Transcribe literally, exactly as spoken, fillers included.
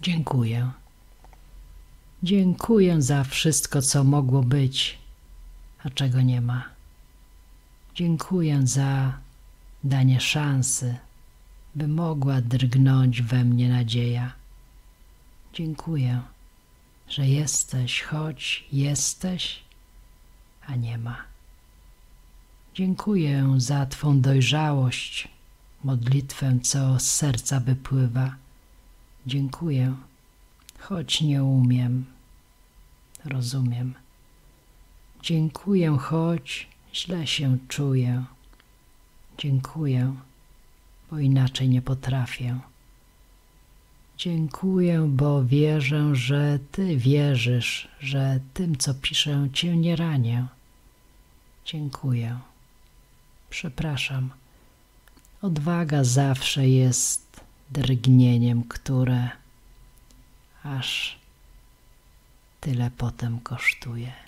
Dziękuję. Dziękuję za wszystko, co mogło być, a czego nie ma. Dziękuję za danie szansy, by mogła drgnąć we mnie nadzieja. Dziękuję, że jesteś, choć jesteś, a nie ma. Dziękuję za Twą dojrzałość, modlitwę, co z serca wypływa. Dziękuję, choć nie umiem, rozumiem. Dziękuję, choć źle się czuję. Dziękuję, bo inaczej nie potrafię. Dziękuję, bo wierzę, że Ty wierzysz, że tym, co piszę, Cię nie ranię. Dziękuję. Przepraszam. Odwaga zawsze jest drgnieniem, które aż tyle potem kosztuje.